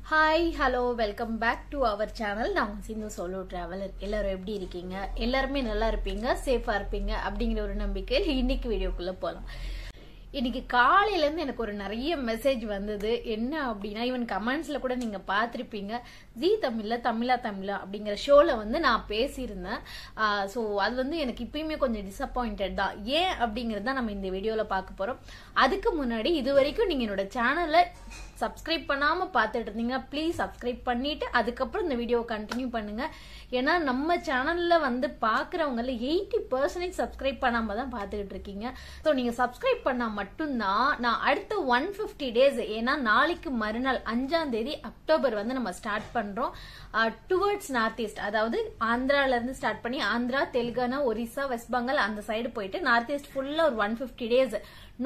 Hi hello welcome back to our channel. நான் Sindhu solo traveller. எல்லாரும் எப்படி இருக்கீங்க? எல்லாருமே நல்லா இருப்பீங்க, சேஃபா இருப்பீங்க அப்படிங்கிற ஒரு நம்பிக்கையில் இன்னைக்கு வீடியோக்குள்ள போகலாம். இன்னைக்கு காலையில இருந்து எனக்கு ஒரு நிறைய மெசேஜ் வந்தது. என்ன அப்படின்னா, ஈவன் கமெண்ட்ஸ்ல கூட நீங்க பாத்திருப்பீங்க, ஜீ தமிழ்ல தமிழா அப்படிங்கிற ஷோல நான் பேசியிருந்தேன். ஸோ அது எனக்கு இப்பயுமே கொஞ்சம் டிசப்பாயிண்டட் தான். ஏன் அப்படிங்கறத நம்ம இந்த வீடியோல பார்க்க போறோம். அதுக்கு முன்னாடி இது வரைக்கும் நீங்க என்னோட சேனல்ல சப்ஸ்கிரைப் பண்ணாம பாத்துட்டு இருந்தீங்க, ப்ளீஸ் சப்ஸ்கிரைப் பண்ணிட்டு அதுக்கப்புறம் இந்த வீடியோவை கண்டினியூ பண்ணுங்க. ஏன்னா நம்ம சேனல்ல பாக்குறவங்கள 80% சப்ஸ்கிரைப் பண்ணாம தான் பாத்துக்கிட்டு இருக்கீங்க. ஸோ நீங்க சப்ஸ்கிரைப் பண்ணா மட்டும்தான் நான் அடுத்த 150 டேஸ், ஏன்னா நாளைக்கு மறுநாள் 5ஆம் தேதி அக்டோபர் நம்ம ஸ்டார்ட் பண்றோம் டுவர்ட்ஸ் நார்த் ஈஸ்ட். அதாவது ஆந்திரால இருந்து ஸ்டார்ட் பண்ணி ஆந்திரா, தெலுங்கானா, ஒரிசா, வெஸ்ட் பெங்கால் அந்த சைடு போயிட்டு நார்த் ஈஸ்ட் ஃபுல்லா ஒரு 150 டேஸ்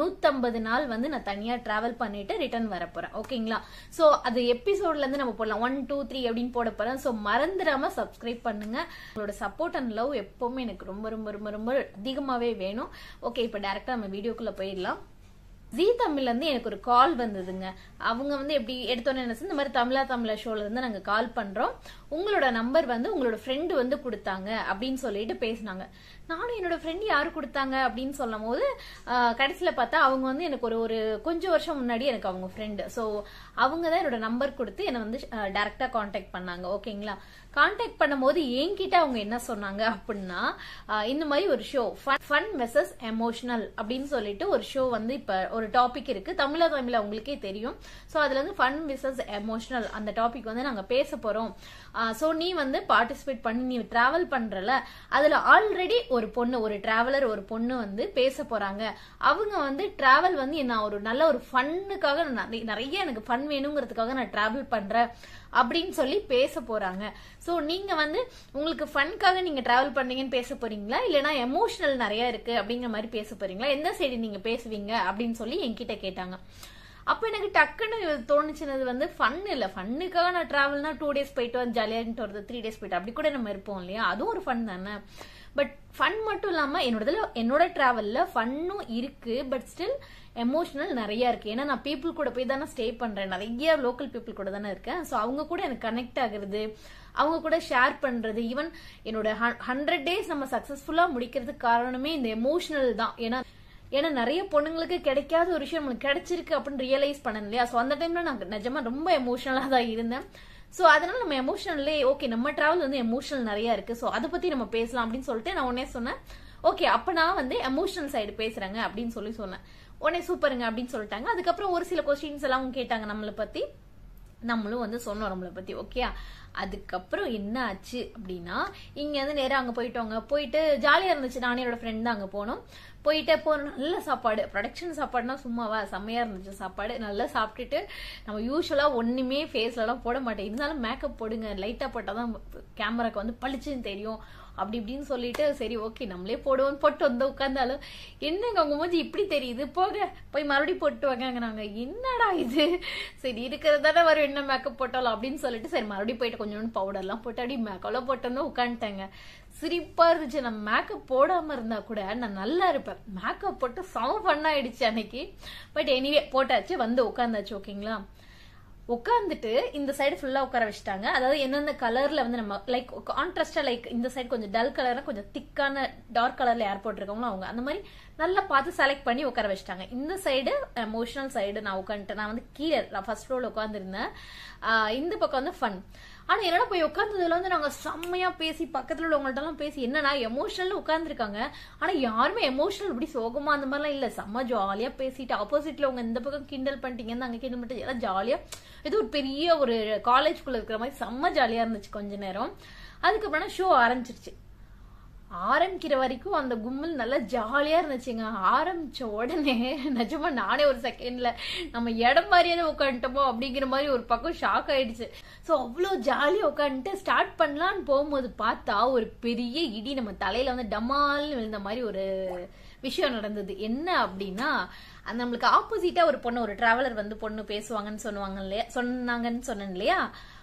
150 நாள் நான் தனியா டிராவல் பண்ணிட்டு ரிட்டர்ன் வர போறேன். ஓகேங்களா? சோ அது எபிசோட்ல இருந்து நம்ம போடலாம் 1 2 3 அப்படின்னு போட போறேன். சோ மறந்துடாம சப்ஸ்கிரைப் பண்ணுங்க. உங்களோட சப்போர்ட் அண்ட் லவ் எப்பவுமே எனக்கு ரொம்ப ரொம்ப ரொம்ப ரொம்ப அதிகமாவே வேணும். ஓகே, இப்ப டைரக்டா நம்ம வீடியோக்குள்ள போயிடலாம். ஜீ தமிழ்ல இருந்து எனக்கு ஒரு கால் வந்ததுங்க. அவங்க எப்படி எடுத்தோன்னு என்ன, இந்த மாதிரி தமிழா ஷோல இருந்து நாங்க கால் பண்றோம், உங்களோட நம்பர் உங்களோட ஃப்ரெண்டு கொடுத்தாங்க அப்படின்னு சொல்லிட்டு பேசினாங்க. நானும் என்னோட ஃப்ரெண்ட் யாரு கொடுத்தாங்க அப்படின்னு சொல்லும் போது கடைசியில பார்த்தா அவங்க எனக்கு ஒரு கொஞ்சம் வருஷம் முன்னாடி எனக்கு அவங்க ஃப்ரெண்டு. ஸோ அவங்க தான் என்னோட நம்பர் கொடுத்து என்னை டைரக்டா கான்டாக்ட் பண்ணாங்க. ஓகேங்களா? கான்டாக்ட் பண்ணும் போது என்கிட்ட அவங்க என்ன சொன்னாங்க அப்படின்னா, இந்த மாதிரி ஒரு ஷோ ஃபன் வெர்சஸ் எமோஷனல் அப்படின்னு சொல்லிட்டு ஒரு ஷோ இப்ப ஒரு டாபிக் இருக்கு. தமிழா உங்களுக்கே தெரியும். சோ அதுல ஃபன் வெர்சஸ் எமோஷனல் அந்த டாபிக் நாங்க பேச போறோம். சோ நீ பார்ட்டிசிபேட் பண்ணி நீ டிராவல் பண்றல, அதுல ஆல்ரெடி ஒரு பொண்ணு, ஒரு டிராவலர், ஒரு பொண்ணு பேச போறாங்க. அவங்க டிராவல் நான் ஒரு நல்ல ஒரு ஃபன்னுக்காக நிறைய எனக்கு ஃபன் வேணுங்கிறதுக்காக நான் டிராவல் பண்றேன் அப்படின்னு சொல்லி பேச போறாங்க. சோ நீங்க உங்களுக்கு ஃபன்காக நீங்க டிராவல் பண்ணீங்கன்னு பேச போறீங்களா, இல்லனா எமோஷனல் நிறைய இருக்கு அப்படிங்கிற மாதிரி பேச போறீங்களா, எந்த சைடு நீங்க பேசுவீங்க அப்படின்னு சொல்லி என்கிட்ட கேட்டாங்க. அப்ப எனக்கு டக்குன்னு தோணுச்சுனது ஃபன் இல்ல, ஃபன்னுக்காக நான் டிராவல்னா 2 டேஸ் போயிட்டு ஜாலியா வருது, 3 டேஸ் போயிட்டு அப்படி கூட நம்ம இருப்போம் இல்லையா, அதுவும் ஒரு ஃபன் தானே. பட் ஃபன் மட்டும் இல்லாம என்னோட டிராவல்ல ஃபன்னும் இருக்கு, பட் ஸ்டில் எமோஷனல் நிறைய இருக்கு. ஏன்னா நான் பீப்புள் கூட போய் தானே ஸ்டே பண்றேன், நிறைய லோக்கல் பீப்புள் கூட தானே இருக்கேன். ஸோ அவங்க கூட எனக்கு கனெக்ட் ஆகுறது, அவங்க கூட ஷேர் பண்றது, ஈவன் என்னோட 100 டேஸ் நம்ம சக்சஸ்ஃபுல்லா முடிக்கிறதுக்கு காரணமே இந்த எமோஷனல் தான். ஏன்னா நிறைய பொண்ணுங்களுக்கு கிடைக்காத ஒரு விஷயம் நம்மளுக்கு கிடைச்சிருக்கு அப்படின்னு ரியலைஸ் பண்ண இல்லையா. ஸோ அந்த டைம்ல நான் நிஜமா ரொம்ப எமோஷனலா தான் இருந்தேன். சோ அதனால நம்ம எமோஷனல்லே ஓகே, நம்ம டிராவல் எமோஷனல் நிறைய இருக்கு, சோ அதை பத்தி நம்ம பேசலாம் அப்படின்னு சொல்லிட்டு நான் உடனே சொன்னேன். ஓகே, அப்ப நான் எமோஷனல் சைடு பேசுறேங்க அப்படின்னு சொன்னேன். உடனே சூப்பருங்க அப்படின்னு சொல்லிட்டாங்க. அதுக்கப்புறம் ஒரு சில கொஸ்டின்ஸ் எல்லாம் கேட்டாங்க நம்மளை பத்தி, நம்மளும் சொன்னோம் நம்மளை பத்தி. ஓகே, அதுக்கப்புறம் என்ன ஆச்சு அப்படின்னா, இங்க நேரம் அங்க போயிட்டோங்க. போயிட்டு ஜாலியா இருந்துச்சு. நானே என்னோட ஃப்ரெண்ட் தான் அங்க போனோம். போயிட்டு நல்ல சாப்பாடு, ப்ரொடக்ஷன் சாப்பாடுனா சும்மாவா, செம்மையா இருந்துச்சு சாப்பாடு. நல்லா சாப்பிட்டுட்டு நம்ம யூஸ்வலா ஒண்ணுமே ஃபேஸ்ல எல்லாம் போட மாட்டேன், இருந்தாலும் மேக்கப் போடுங்க, லைட்டா போட்டாதான் கேமராக்கு பளிச்சுன்னு தெரியும் அப்படி இப்படின்னு சொல்லிட்டு சரி ஓகே நம்மளே போடுவோம் போட்டு உட்கார்ந்தாலும் என்னங்க உங்க மூஞ்சி இப்படி தெரியுது, போய் மறுபடியும் போட்டு வாங்க. நாங்க என்னடா இது, சரி இருக்கிறதானே வரும், என்ன மேக்கப் போட்டாலும் அப்படின்னு சொல்லிட்டு சரி மறுபடியும் போயிட்டு கொஞ்சோண்டு பவுடர் எல்லாம் போட்டு அப்படி மேக்கப்லாம் போட்டோம்னா உட்காந்துட்டாங்க. சிரிப்பா இருந்துச்சு. நம்ம மேக்கப் போடாம இருந்தா கூட நான் நல்லா இருப்பேன், மேக்கப் போட்டு செம ஃபன் ஆயிடுச்சு அன்னைக்கு. பட் எனிவே போட்டாச்சு, உட்காந்தாச்சு. ஓகேங்களா? உட்காந்துட்டு இந்த சைடு ஃபுல்லா உட்கார வச்சுட்டாங்க. அதாவது எந்தெந்த கலர்ல நம்ம லைக் கான்ட்ராஸ்டா, லைக் இந்த சைடு கொஞ்சம் டல் கலர்னா கொஞ்சம் திக்கான டார்க் கலர்ல ஏர் போட்டிருக்கவங்களும் அவங்க அந்த மாதிரி நல்லா பார்த்து செலக்ட் பண்ணி உட்கார வச்சுட்டாங்க. இந்த சைடு எமோஷனல் சைடு நான் உட்காந்துட்டேன். நான் கீழே ஃபர்ஸ்ட் ரோல உட்காந்துருந்தேன். இந்த பக்கம் ஃபன். ஆனா என்னடா போய் உட்கார்ந்ததுல நாங்க செம்மையா பேசி பக்கத்துல உள்ளவங்கள்ட்ட எல்லாம் பேசி, என்னன்னா எமோஷனல் உட்கார்ந்துருக்காங்க, ஆனா யாருமே எமோஷனல் இப்படி சோகமா அந்த மாதிரிலாம் இல்ல, செம்ம ஜாலியா பேசிட்டு ஆப்போசிட்ல உங்க இந்த பக்கம் கிண்டல் பண்ணிட்டீங்கன்னு அங்க கிண்டல் பண்ணிட்டு எல்லாம் ஜாலியா, இது ஒரு பெரிய ஒரு காலேஜ்குள்ள இருக்கிற மாதிரி செம்ம ஜாலியா இருந்துச்சு கொஞ்ச நேரம். அதுக்கப்புறம் ஷோ ஆரம்பிச்சிருச்சு. ஆரம்பிக்கிற வரைக்கும் அந்த கும்பல் நல்லா ஜாலியா இருந்துச்சுங்க. ஆரம்பிச்ச உடனே நிஜமா நானே ஒரு செகண்ட்ல நம்ம இடம் மாதிரியே உட்காந்துட்டோமோ அப்படிங்கிற மாதிரி ஒரு பக்கம் ஷாக் ஆயிடுச்சு. சோ அவ்வளவு ஜாலியா உட்காந்துட்டு ஸ்டார்ட் பண்ணலான்னு போகும்போது பார்த்தா ஒரு பெரிய இடி நம்ம தலையில டமால்னு விழுந்த மாதிரி ஒரு விஷயம் நடந்தது. என்ன அப்படின்னா, நம்மளுக்கு ஆப்போசிட்டா ஒரு பொண்ணு, ஒரு டிராவலர் பொண்ணு பேசுவாங்கன்னு சொன்னாங்கன்னு சொன்னேன் இல்லையா,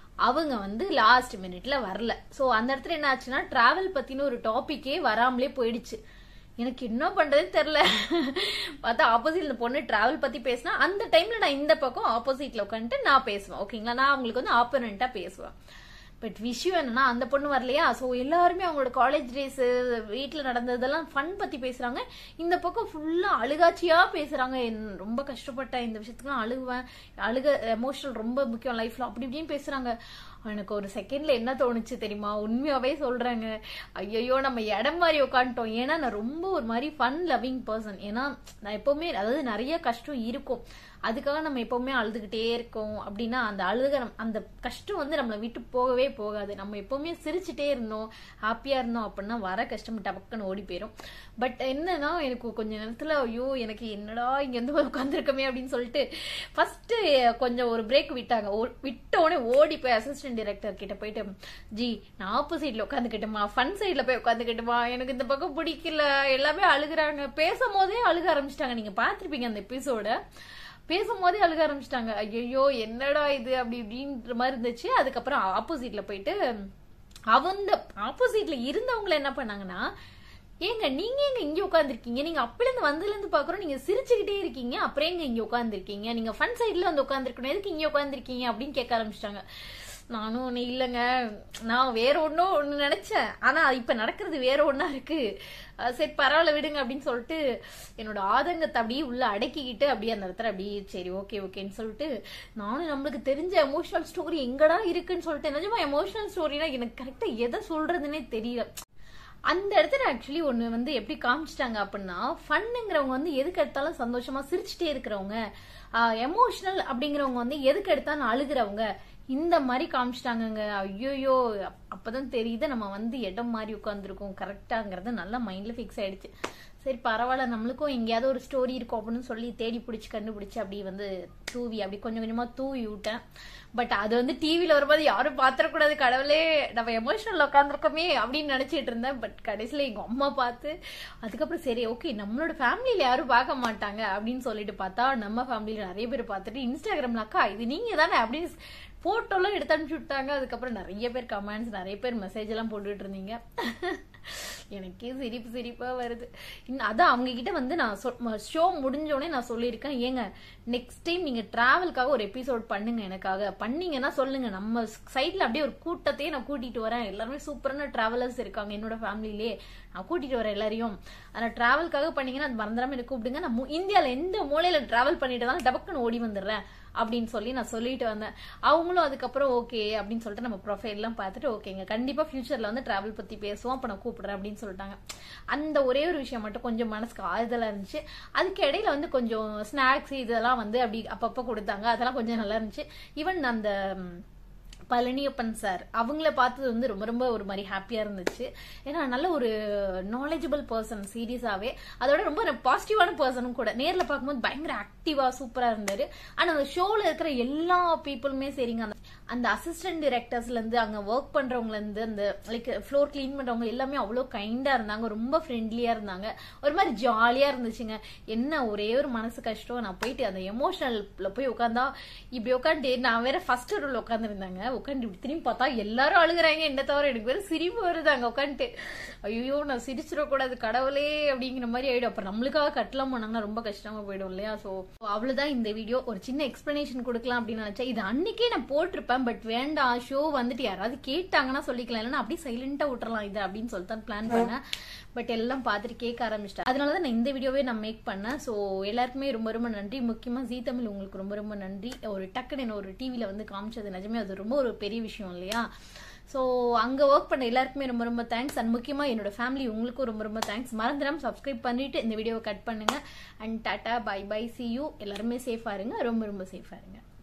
அவங்க லாஸ்ட் மினிட்ல வரல. சோ அந்த இடத்துல என்ன ஆச்சுன்னா, டிராவல் பத்தின ஒரு டாபிக்கே வராமலே போயிடுச்சு. எனக்கு என்ன பண்றதே தெரியல. பார்த்தா ஆப்போசிட்ல இந்த பொண்ணு டிராவல் பத்தி பேசினா அந்த டைம்ல நான் இந்த பக்கம் ஆப்போசிட்ல உட்காந்துட்டு நான் பேசுவேன். ஓகேங்களா, நான் அவங்களுக்கு வந்து ஆப்போனண்டா பேசுவேன். பட் விஷயம் என்னன்னா அந்த பொண்ணு வரலையா. ஸோ எல்லாருமே அவங்களோட காலேஜ் டேஸ், வீட்டில் நடந்ததெல்லாம் ஃபன் பத்தி பேசுறாங்க. இந்த பக்கம் ஃபுல்லா அழுகாச்சியா பேசுறாங்க. ரொம்ப கஷ்டப்பட்டேன், இந்த விஷயத்துக்குலாம் அழுகுவேன், எமோஷனல் ரொம்ப முக்கியம் லைஃப்ல, அப்படி இப்படின்னு பேசுறாங்க. எனக்கு ஒரு செகண்ட்ல என்ன தோணுச்சு தெரியுமா, உண்மையாவே சொல்றாங்க, ஐயோ நம்ம இடம் மாதிரி உட்காந்துட்டோம். ஏன்னா நான் ரொம்ப ஒரு மாதிரி ஃபன் லவ்விங் பர்சன். ஏன்னா நான் எப்பவுமே, அதாவது நிறைய கஷ்டம் இருக்கும், அதுக்காக நம்ம எப்பவுமே அழுதுகிட்டே இருக்கோம் அப்படின்னா அந்த அந்த கஷ்டம் வந்து நம்மளை விட்டு போகவே போகாது. நம்ம எப்பவுமே சிரிச்சுட்டே இருந்தோம், ஹாப்பியா இருந்தோம் அப்படின்னா வர கஷ்டம் டபக்குன்னு ஓடி போயிடும். பட் என்னன்னா எனக்கு கொஞ்ச நேரத்துல ஐயோ எனக்கு என்னடா இங்க இருந்து உட்காந்துருக்கமே அப்படின்னு சொல்லிட்டு ஃபர்ஸ்ட் கொஞ்சம் ஒரு பிரேக் விட்டாங்க. விட்ட உடனே ஓடி போய் அசிஸ்டன்ட் டைரக்டர் கிட்ட போயிட்டு, ஜி நான் ஆப்போசிட்ல உட்காந்துக்கிட்டுமா, ஃபன் சைட்ல போய் உட்காந்துக்கிட்டுமா, எனக்கு இந்த பக்கம் பிடிக்கல, எல்லாமே அழுகுறாங்க. பேசும் போதே அழுக ஆரம்பிச்சிட்டாங்க. நீங்க பாத்திருப்பீங்க அந்த எபிசோட, பேசும்போதே அழுக ஆரம்பிச்சிட்டாங்க. ஐயோ என்னடா இது அப்படி இப்படின்ற மாதிரி இருந்துச்சு. அதுக்கப்புறம் ஆப்போசிட்ல போயிட்டு அவங்க ஆப்போசிட்ல இருந்தவங்களை என்ன பண்ணாங்கன்னா, ஏங்க நீங்க எங்க இங்க உட்காந்துருக்கீங்க, நீங்க அப்பல இருந்து வந்ததுல இருந்து பாக்குறோம் நீங்க சிரிச்சுக்கிட்டே இருக்கீங்க, அப்புறம் எங்க இங்க உட்காந்துருக்கீங்க, நீங்க ஃபன் சைட்ல வந்து உட்காந்துருக்கணும், எதுக்கு இங்க உட்காந்துருக்கீங்க அப்படின்னு கேட்க ஆரம்பிச்சிட்டாங்க. நானும் ஒண்ணு இல்லைங்க, நான் வேற ஒண்ணு நினைச்சேன், ஆனா இப்ப நடக்கிறது வேற ஒண்ணா இருக்கு, சரி பரவாயில்ல விடுங்க அப்படின்னு சொல்லிட்டு என்னோட ஆதங்கத்தை அப்படியே உள்ள அடக்கிக்கிட்டு அப்படியே அந்த இடத்துல அப்படியே சரி ஓகே ஓகேன்னு சொல்லிட்டு நானும் நம்மளுக்கு தெரிஞ்ச எமோஷனல் ஸ்டோரி எங்கடா இருக்குன்னு சொல்லிட்டு, நிஜமா எமோஷனல் ஸ்டோரினா எனக்கு கரெக்டா எதை சொல்றதுன்னே தெரியல. அந்த இடத்துல ஆக்சுவலி ஒண்ணு வந்து எப்படி காமிச்சிட்டாங்க அப்படின்னா, ஃபன்னுங்கிறவங்க வந்து எதுக்கு எடுத்தாலும் சந்தோஷமா சிரிச்சுட்டே இருக்கிறவங்க, எமோஷனல் அப்படிங்கிறவங்க வந்து எதுக்கு எடுத்தாலும் அழுகிறவங்க, இந்த மாதிரி காமிச்சிட்டாங்கங்க. ஐயோயோ அப்பதான் தெரியுது நம்ம வந்து இடம் மாதிரி உட்காந்துருக்கோம் கரெக்டாங்கிறது நல்லா மைண்ட்ல ஃபிக்ஸ் ஆயிடுச்சு. சரி பரவாயில்ல, நம்மளுக்கும் எங்கேயாவது ஒரு ஸ்டோரி இருக்கும் அப்படின்னு சொல்லி தேடி பிடிச்சி கண்டுபிடிச்சு அப்படி வந்து தூவி அப்படி கொஞ்சம் கொஞ்சமா தூவி விட்டேன். பட் அது வந்து டிவியில வரும்போது யாரும் பாத்திரக்கூடாது, கடவுளே நம்ம எமோஷனல் உட்காந்துருக்கோமே அப்படின்னு நினைச்சிட்டு இருந்தேன். பட் கடைசியில எங்க அம்மா பார்த்து அதுக்கப்புறம் சரி ஓகே நம்மளோட ஃபேமிலியில யாரும் பார்க்க மாட்டாங்க அப்படின்னு சொல்லிட்டு பார்த்தா நம்ம ஃபேமிலியில நிறைய பேர் பார்த்துட்டு இன்ஸ்டாகிராம்ல அக்கா இது நீங்க தானே அப்படின்னு போட்டோலாம் எடுத்து அனுப்பிச்சு விட்டாங்க. அதுக்கப்புறம் நிறைய பேர் கமெண்ட்ஸ், நிறைய பேர் மெசேஜ் எல்லாம் போட்டுட்டு இருந்தீங்க. எனக்கே சிரிப்பா வருது. அதான் அவங்க கிட்ட வந்து நான் ஷோ முடிஞ்சோடனே நான் சொல்லியிருக்கேன், ஏங்க நெக்ஸ்ட் டைம் நீங்க டிராவலுக்காக ஒரு எபிசோட் பண்ணுங்க, எனக்காக பண்ணீங்கன்னா சொல்லுங்க, நம்ம சைட்ல அப்படியே ஒரு கூட்டத்தையே நான் கூட்டிட்டு வரேன். எல்லாருமே சூப்பரான டிராவலர்ஸ் இருக்காங்க என்னோட ஃபேமிலிலே, நான் கூட்டிட்டு வரேன் எல்லாரையும். ஆனா டிராவலுக்காக பண்ணீங்கன்னா அது மறந்துடாம எனக்கு கூப்பிடுங்க, நான் இந்தியால எந்த மூலையில டிராவல் பண்ணிட்டு தான் டபக்குன்னு ஓடி வந்துடுறேன் அப்படின்னு சொல்லி நான் சொல்லிட்டு வந்தேன். அவங்களும் அதுக்கப்புறம் ஓகே அப்படின்னு சொல்லிட்டு நம்ம ப்ரொஃபைல் எல்லாம் பார்த்துட்டு ஓகேங்க கண்டிப்பா ஃபியூச்சர்ல வந்து டிராவல் பத்தி பேசுவோம், அப்ப நான் கூப்பிடுறேன் அப்படின்னு சொல்லிட்டாங்க. அந்த ஒரே ஒரு விஷயம் மட்டும் கொஞ்சம் மனசுக்கு ஆறுதலா இருந்துச்சு. அதுக்கு இடையில வந்து கொஞ்சம் ஸ்நாக்ஸ் இதெல்லாம் வந்து அப்படி அப்பப்ப கொடுத்தாங்க, அதெல்லாம் கொஞ்சம் நல்லா இருந்துச்சு. ஈவன் அந்த பழனியப்பன் சார் அவங்கள பார்த்தது வந்து ரொம்ப ரொம்ப ஒரு மாதிரி ஹாப்பியா இருந்துச்சு. ஏன்னா நல்ல ஒரு நாலேஜபிள் பர்சன் சீரியஸாவே, அதோட ரொம்ப பாசிட்டிவான பர்சனும் கூட. நேர்ல பார்க்கும்போது பயங்கர ஆக்டிவா சூப்பரா இருந்தாரு. ஆனா அந்த ஷோல இருக்கிற எல்லா பீப்புளுமே சரிங்க, அந்த அசிஸ்டன்ட் டைரக்டர்ஸ்ல இருந்து அங்க ஒர்க் பண்றவங்க இருந்து அந்த லைக் ஃப்ளோர் கிளீன் பண்றவங்க எல்லாமே அவ்வளவு கைண்டா இருந்தாங்க, ரொம்ப ஃப்ரெண்ட்லியா இருந்தாங்க, ஒரு மாதிரி ஜாலியா இருந்துச்சுங்க. என்ன ஒரே ஒரு மனசு கஷ்டம், நான் போயிட்டு அந்த எமோஷனல்ல போய் உட்காந்தா இப்படி உட்காந்து நான் வேற ஃபர்ஸ்ட் ரோல உட்காந்து இருந்தாங்க, உட்காந்து இப்படி திரும்பி பார்த்தா எல்லாரும் அழுகுறாங்க, என்ன தவிர எனக்கு வேற சிரிப்பு வருது அங்க உட்காந்துட்டு. ஐயோ நான் சிரிச்சிடக்கூடாது கடவுளே அப்படிங்கிற மாதிரி ஆயிடும். அப்புறம் நம்மளுக்காக கட்டலாம் போனாங்கன்னா ரொம்ப கஷ்டமா போயிடும் இல்லையா. சோ அவ்வளவுதான் இந்த வீடியோ, ஒரு சின்ன எக்ஸ்பிளனேஷன் கொடுக்கலாம் அப்படின்னு நினைச்சேன். இது அன்னைக்கே நான் போட்டிருப்பேன், பட் வேண்டாம் ஷோ வந்துட்டு யாராவது கேட்டாங்கன்னா சொல்லிக்கலாம், இல்லைன்னா அப்படியே சைலண்டா விட்டுறலாம் இது அப்படின்னு சொல்லிட்டு பிளான் பண்ணேன். பட் எல்லாம் பார்த்துட்டு கேட்க ஆரம்பிச்சிட்டேன், அதனாலதான் நான் இந்த வீடியோவே நான் மேக் பண்ணேன். ஸோ எல்லாருக்குமே ரொம்ப ரொம்ப நன்றி, முக்கியமா ஜீ தமிழ் உங்களுக்கு ரொம்ப ரொம்ப நன்றி. ஒரு டக்குன்னு ஒரு டிவில வந்து காமிச்சது நிஜமே அது ரொம்ப ஒரு பெரிய விஷயம் இல்லையா. ஸோ அங்கே ஒர்க் பண்ண எல்லாருக்குமே ரொம்ப ரொம்ப தேங்க்ஸ். அண்ட் முக்கியமாக என்னோட ஃபேமிலி உங்களுக்கும் ரொம்ப ரொம்ப தேங்க்ஸ். மறந்துடாம சப்ஸ்கிரைப் பண்ணிட்டு இந்த வீடியோவை கட் பண்ணுங்க. And tata bye bye, see you. எல்லாருமே சேஃபாக இருங்க, ரொம்ப ரொம்ப சேஃபாக இருங்க.